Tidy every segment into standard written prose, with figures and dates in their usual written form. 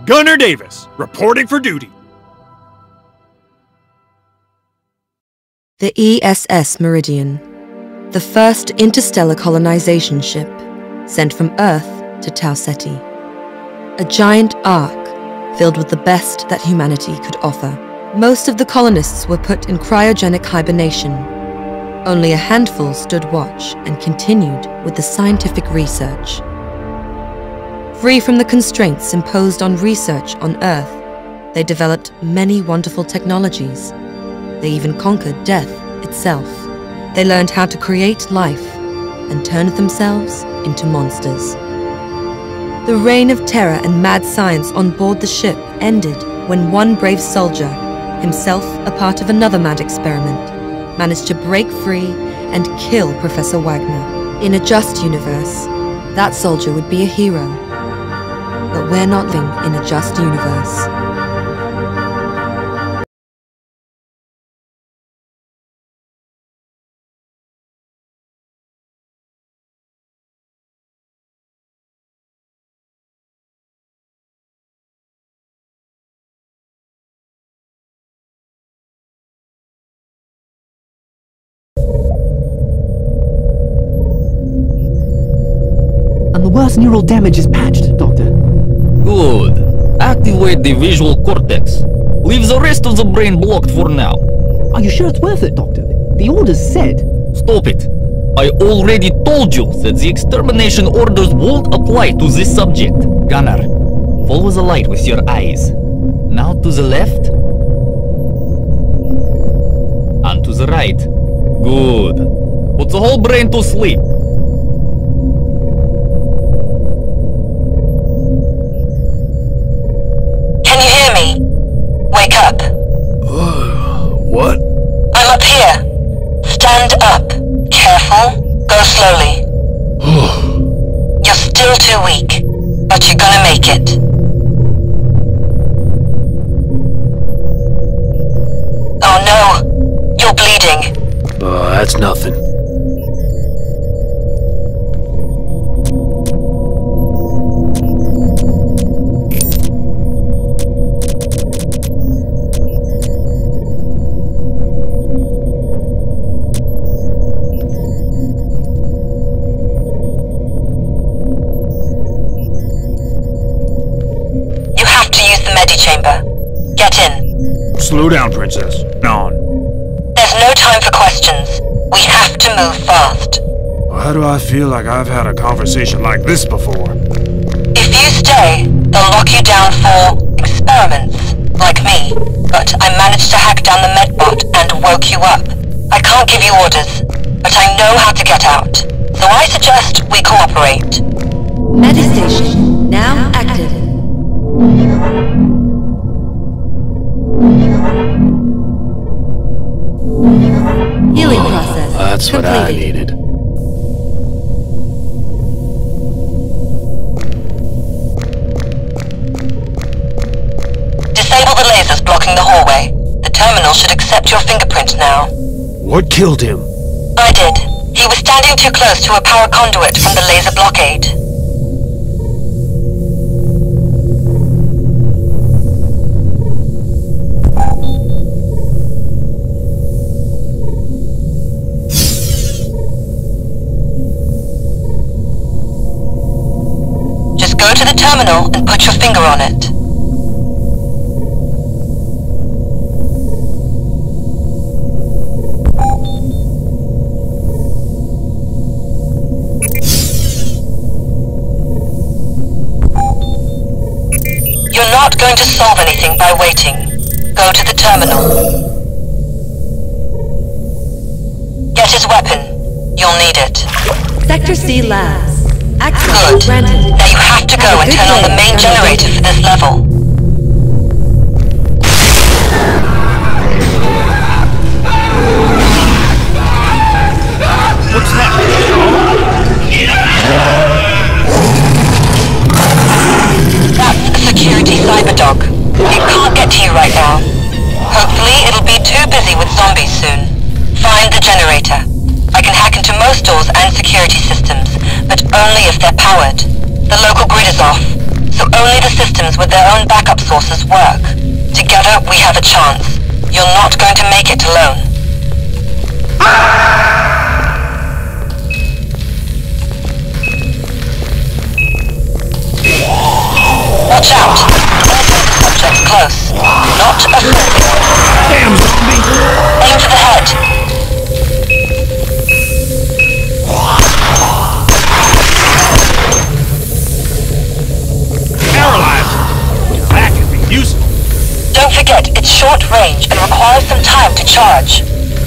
Gunnar Davis, reporting for duty. The ESS Meridian, the first interstellar colonization ship sent from Earth to Tau Ceti. A giant ark filled with the best that humanity could offer. Most of the colonists were put in cryogenic hibernation. Only a handful stood watch and continued with the scientific research. Free from the constraints imposed on research on Earth, they developed many wonderful technologies. They even conquered death itself. They learned how to create life and turned themselves into monsters. The reign of terror and mad science on board the ship ended when one brave soldier, himself a part of another mad experiment, managed to break free and kill Professor Wagner. In a just universe, that soldier would be a hero. But we're not living in a just universe. The worst neural damage is patched, Doctor. Good. Activate the visual cortex. Leave the rest of the brain blocked for now. Are you sure it's worth it, Doctor? The orders said... Stop it. I already told you that the extermination orders won't apply to this subject. Gunnar, follow the light with your eyes. Now to the left. And to the right. Good. Put the whole brain to sleep. Can you hear me? Wake up. What? I'm up here. Stand up. Careful. Go slowly. You're still too weak, but you're gonna make it. Oh no! You're bleeding. That's nothing. Chamber. Get in. Slow down, Princess. On. There's no time for questions. We have to move fast. Why do I feel like I've had a conversation like this before? If you stay, they'll lock you down for experiments, like me. But I managed to hack down the medbot and woke you up. I can't give you orders, but I know how to get out. So I suggest we cooperate. Medistation now active. Healing process. That's completed. what I needed. Disable the lasers blocking the hallway. The terminal should accept your fingerprint now. What killed him? I did. He was standing too close to a power conduit from the laser blockade. Go to the terminal and put your finger on it. You're not going to solve anything by waiting. Go to the terminal. Get his weapon. You'll need it. Sector C Labs. Access Good. granted. Now you have to go and turn on the main generator for this level. What's that? That's a security cyberdog. It can't get to you right now. Hopefully it'll be too busy with zombies soon. Find the generator. I can hack into most doors and security systems, but only if they're powered. The local grid is off, so only the system systems with their own backup sources work. Together, we have a chance. You're not going to make it alone. Watch out! Subject close. Not a friend. Damn zombie! Aim for the head. Paralyzed! That could be useful. Don't forget, it's short range and requires some time to charge.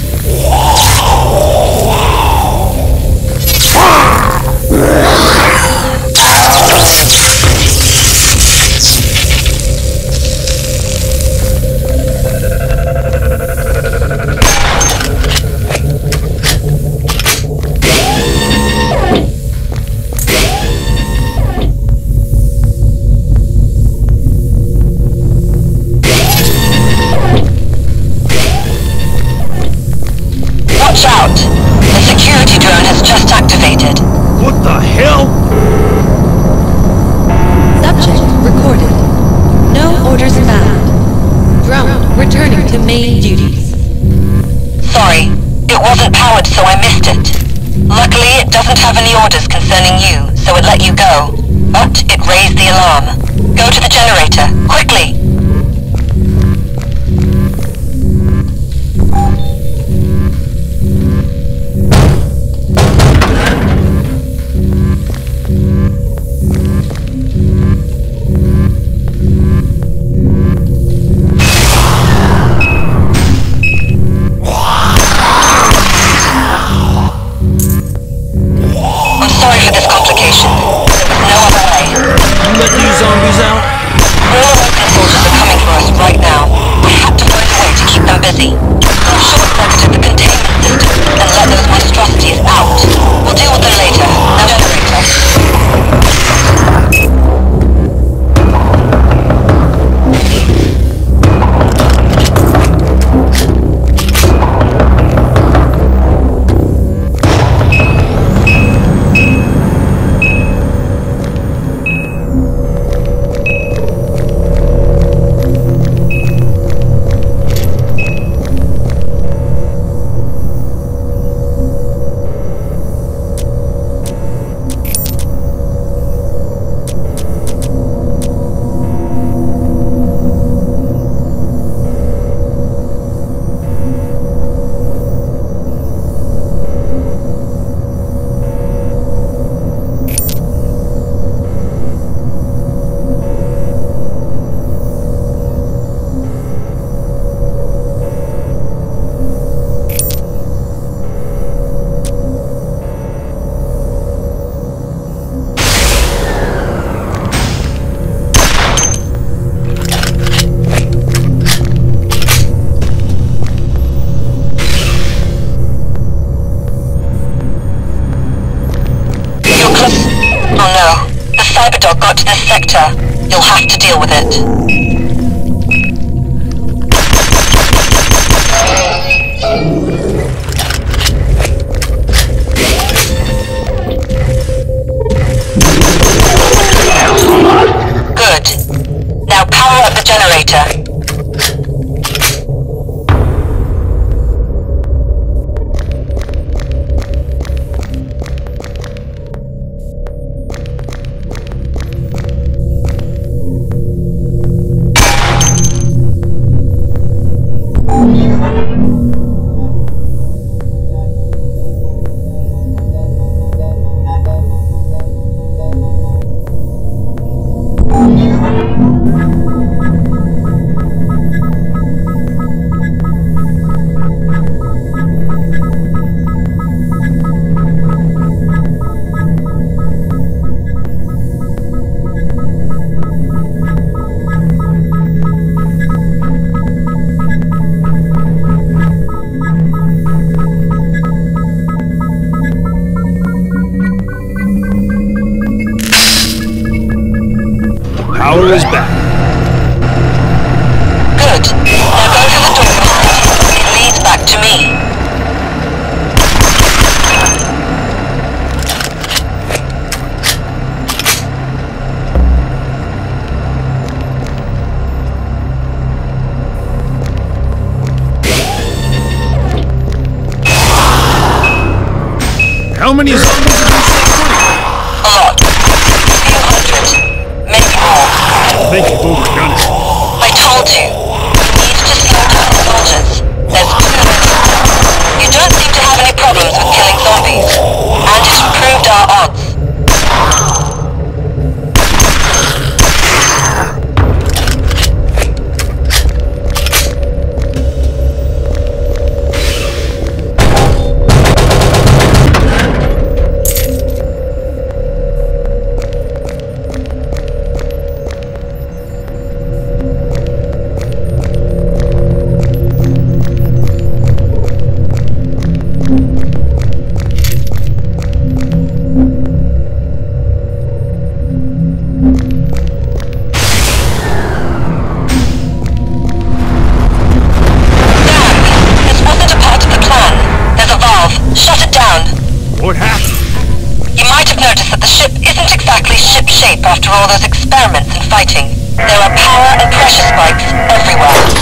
Watch out! The security drone has just activated. What the hell? Subject recorded. No orders found. Drone returning to main duties. Sorry, it wasn't powered so I missed it. Luckily it doesn't have any orders concerning you, so it let you go. But it raised the alarm. Go to the generator, quickly! I'm sorry for this complication. There was no other way. You let these zombies out? All Awakened soldiers are coming for us right now. I had to find a way to keep them busy. I've short-circuited the containment system and let those monstrosities out. We'll deal with them later. Now generator. Oh no, the Cyberdog got to this sector. You'll have to deal with it. Good. Now power up the generator. Power is back. Good. Now go to the door. It leads back to me. How many zombies have you set free? A lot. A few hundred. Maybe more. I think you've overdone it. I told you. You need to slow down the soldiers. There's too many. You don't seem to have any problems with killing zombies. And it improved our odds. After all those experiments and fighting, there are power and pressure spikes everywhere.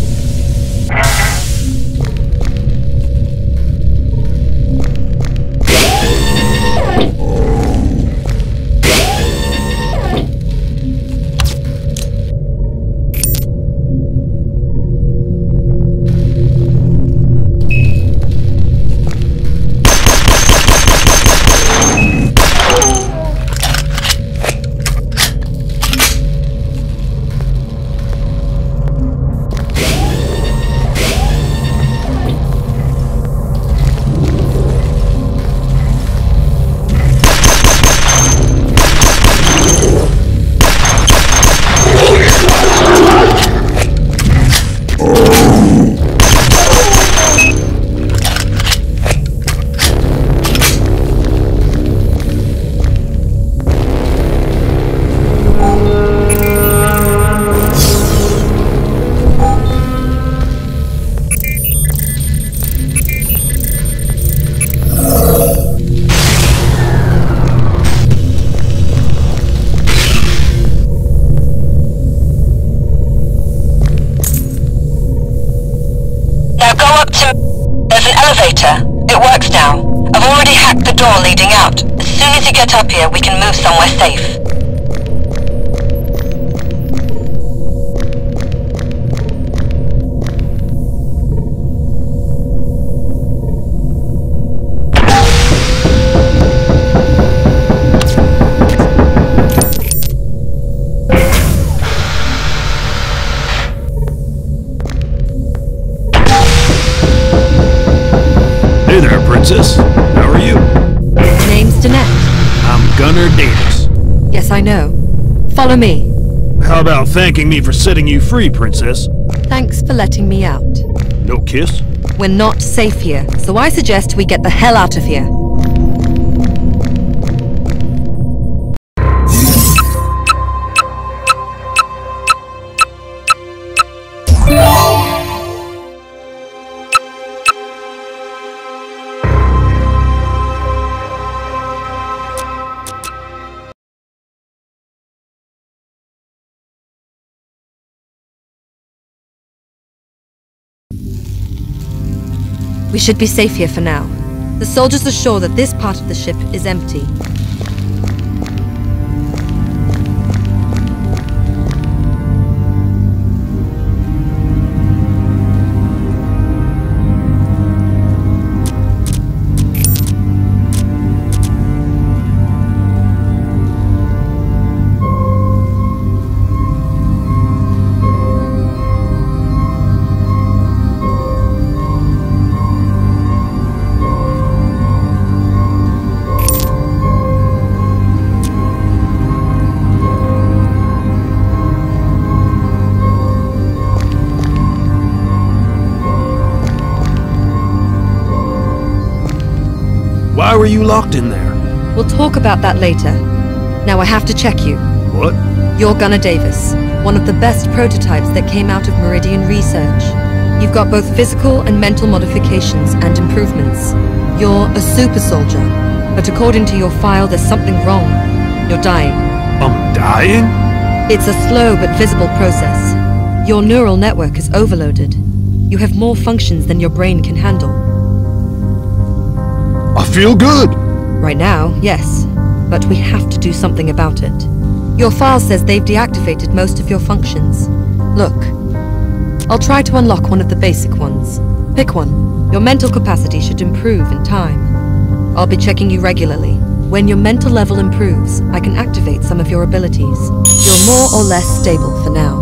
It works now. I've already hacked the door leading out. As soon as you get up here, we can move somewhere safe. Hey there, Princess. How are you? Name's Danette. I'm Gunnar Davis. Yes, I know. Follow me. How about thanking me for setting you free, Princess? Thanks for letting me out. No kiss? We're not safe here, so I suggest we get the hell out of here. We should be safe here for now. The soldiers are sure that this part of the ship is empty. Why were you locked in there? We'll talk about that later. Now I have to check you. What? You're Gunnar Davis, one of the best prototypes that came out of Meridian research. You've got both physical and mental modifications and improvements. You're a super soldier, but according to your file, there's something wrong. You're dying. I'm dying? It's a slow but visible process. Your neural network is overloaded. You have more functions than your brain can handle. I feel good. Right now, yes. But we have to do something about it. Your file says they've deactivated most of your functions. Look, I'll try to unlock one of the basic ones. Pick one. Your mental capacity should improve in time. I'll be checking you regularly. When your mental level improves, I can activate some of your abilities. You're more or less stable for now.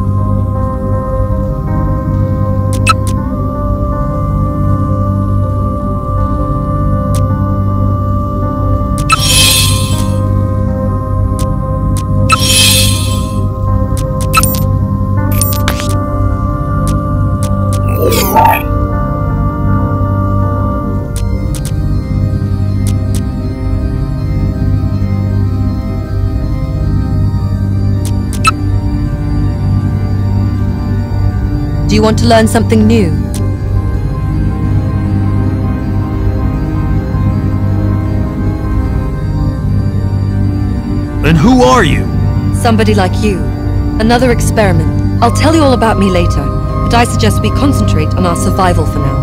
Do you want to learn something new? Then who are you? Somebody like you. Another experiment. I'll tell you all about me later, but I suggest we concentrate on our survival for now.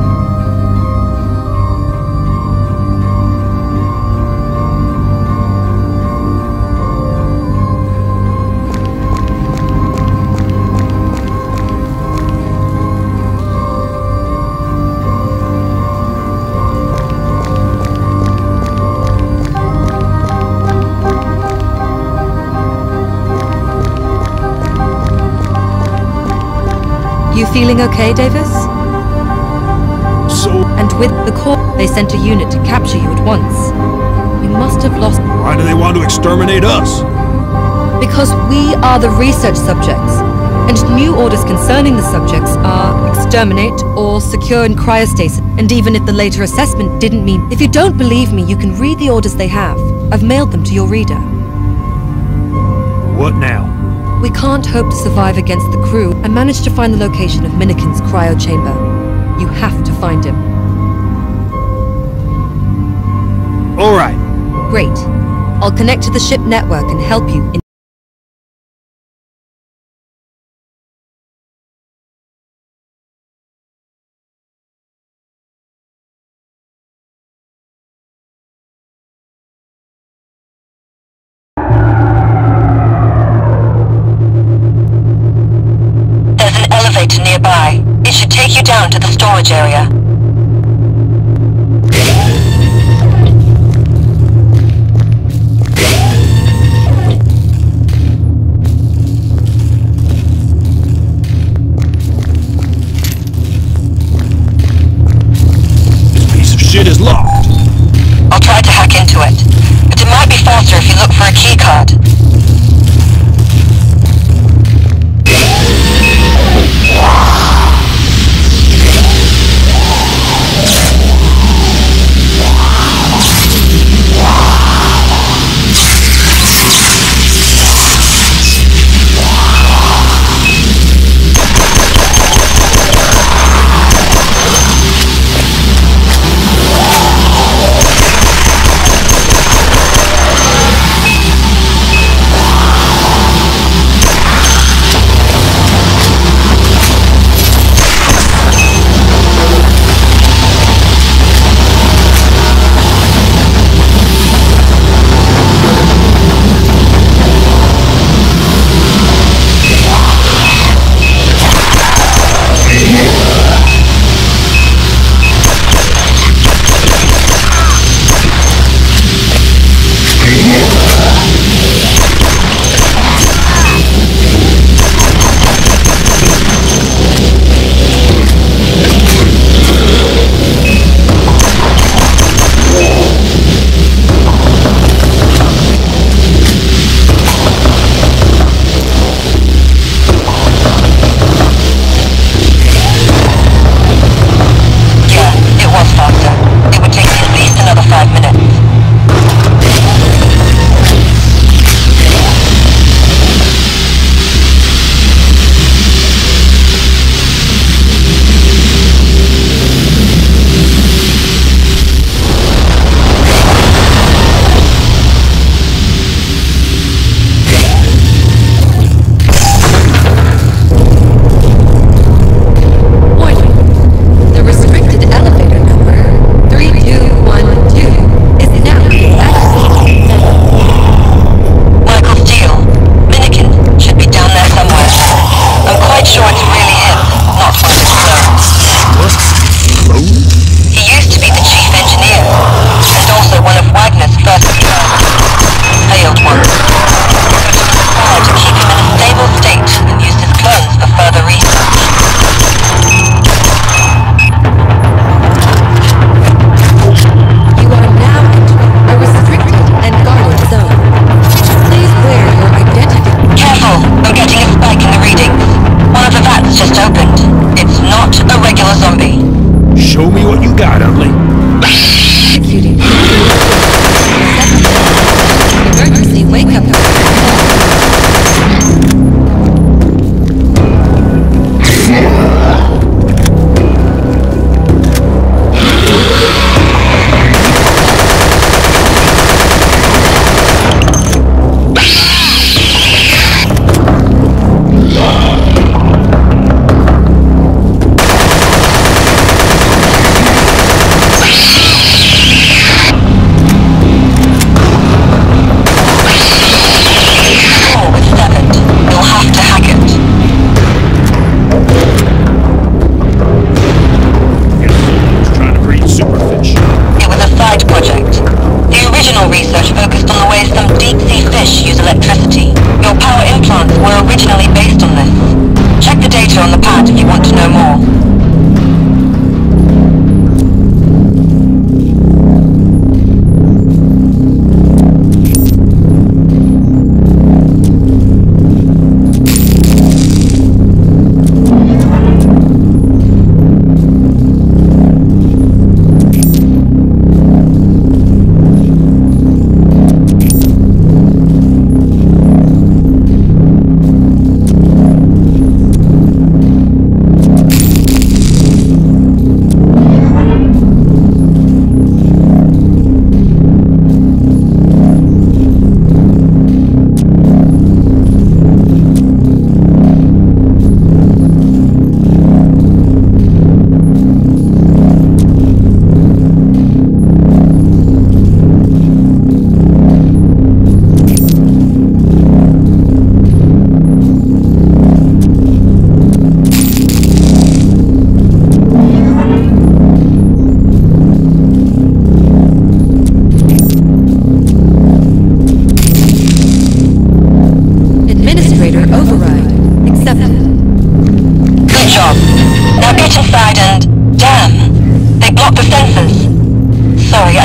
You feeling okay, Davis? So, And with the core, they sent a unit to capture you at once. We must have lost why do they want to exterminate us? because we are the research subjects, and new orders concerning the subjects are exterminate or secure in cryostasis. And even if the later assessment didn't mean... If you don't believe me, you can read the orders they have. I've mailed them to your reader. What now? We can't hope to survive against the crew. I managed to find the location of Minikin's cryo chamber. You have to find him. Alright. Great. I'll connect to the ship network and help you in... There's an elevator nearby. It should take you down to the storage area. This piece of shit is locked. I'll try to hack into it, but it might be faster if you look for a keycard.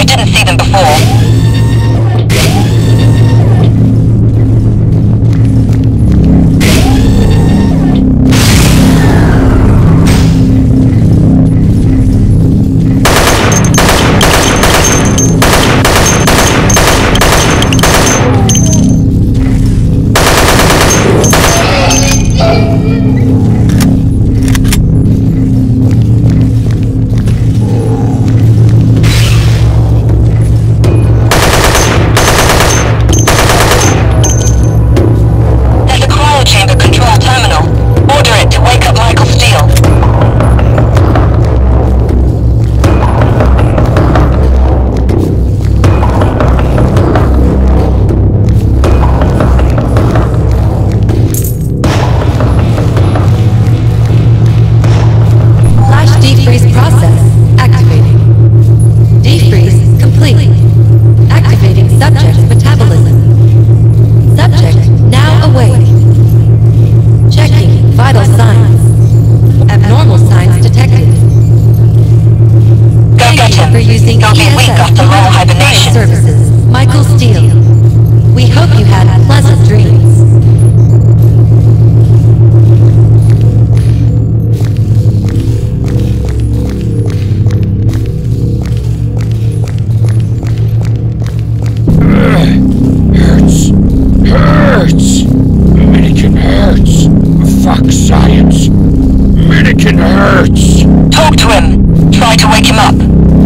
I didn't see them before. Talk to him. Try to wake him up.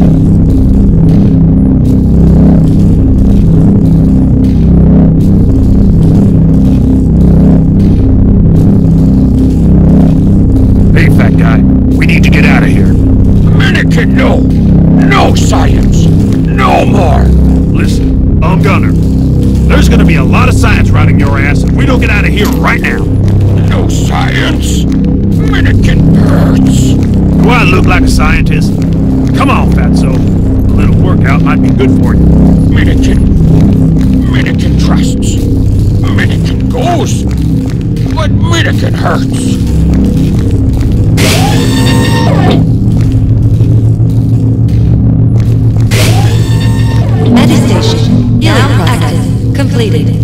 Hey, fat guy. We need to get out of here. Minikin, no! No science! No more! Listen, I'm Gunner. There's gonna be a lot of science riding your ass if we don't get out of here right now. No science? Minikin hurts. Do I look like a scientist? Come on, fatso. A little workout might be good for you. Minikin. Minikin trusts. Minikin goes. But Minikin hurts. Medistation. Healing process completed.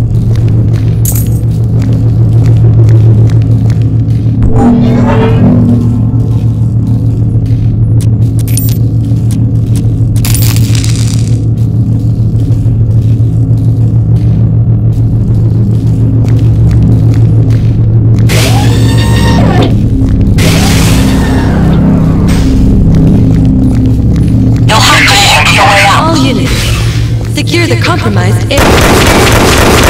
Secure the compromised area.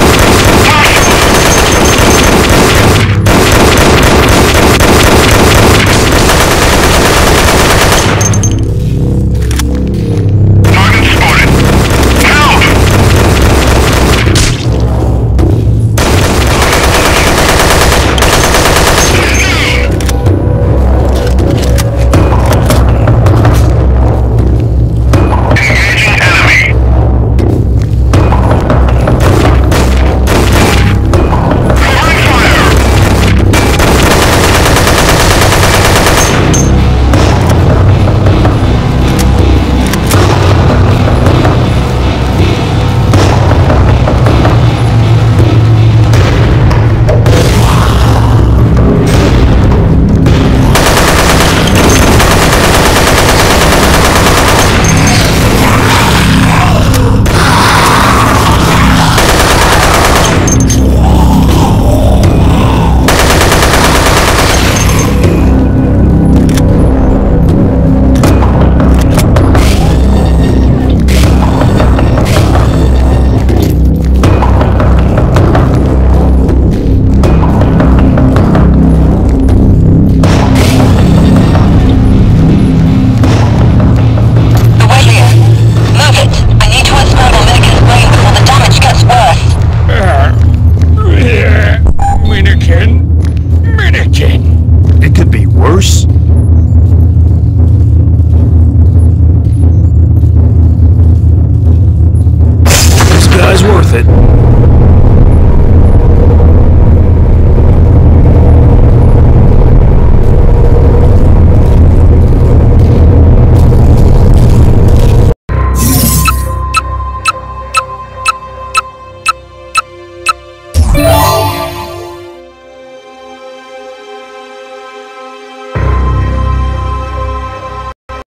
Worth it.